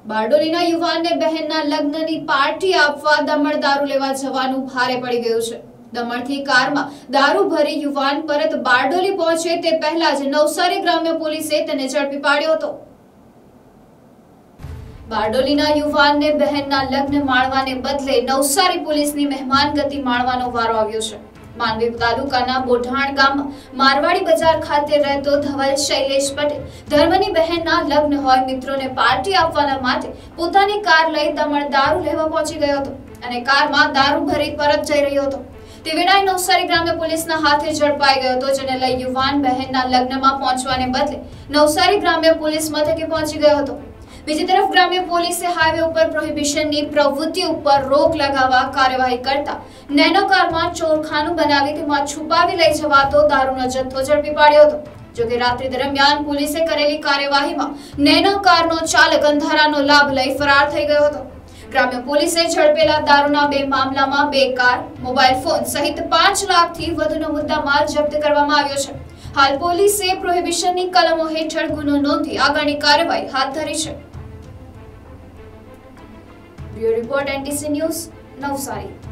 બારડોલીના યુવાનને બહેનના લગ્નની પાર્ટી આપવા દમણ દારૂ લેવા જવાનું ભારે પડી ગયું છે। દમણથી કારમાં દારૂ ભરી યુવાન પરત બારડોલી પહોંચે તે પહેલા જ નવસારી ગ્રામ્ય પોલીસે તેને ઝડપી પાડ્યો હતો। બારડોલીના યુવાનને બહેનના લગ્ન માણવાને બદલે નવસારી પોલીસની મહેમાન ગતિ માણવાનો વારો આવ્યો છે। માંડવી તાલુકાના બોઢાણ ગામમાં મારવાડી બજાર ખાતે રહેતો ધવલ શૈલેષ પટેલ ધર્મની બહેનના લગ્ન હોય મિત્રોને પાર્ટી આપવાના માટે પોતાની કાર લઈ દમણ દારૂ લેવા પહોંચી ગયો હતો અને કારમાં દારૂ ભરી પરત જઈ રહ્યો હતો। તે વેળાએ નવસારી ગ્રામ્ય પોલીસના હાથે ઝડપાઈ ગયો હતો, જેને લઈ યુવાન બહેનના લગ્નમાં પહોંચવાને બદલે નવસારી ગ્રામ્ય પોલીસ મથકે પહોંચી ગયો હતો। બીજી તરફ ગ્રામ્ય પોલીસે હાઈવે ઉપર પ્રોહિબિશનની પ્રવૃત્તિ ઉપર રોક લગાવવા કાર્યવાહી કરતા નેનો કારમાં ચોરખાનું બનાવી તેમાં છુપાવી લઈ જવાતો દારૂનો જથ્થો ઝડપી પાડ્યો હતો। જોકે રાત્રિ દરમિયાન પોલીસે કરેલી કાર્યવાહીમાં નેનો કારનો ચાલક અંધારાનો લાભ લઈ ફરાર થઈ ગયો હતો। ગ્રામ્ય પોલીસે ઝડપેલા દારૂના 2 મામલામાં 2 કાર, મોબાઈલ ફોન સહિત 5 લાખથી વધુનો મુદ્દામાલ જપ્ત કરવામાં આવ્યો છે। હાલ પોલીસે પ્રોહિબિશનની કલમો હેઠળ ગુનો નોંધી આગળની કાર્યવાહી હાથ ધરી છે। Bureau report NTC news, Navsari.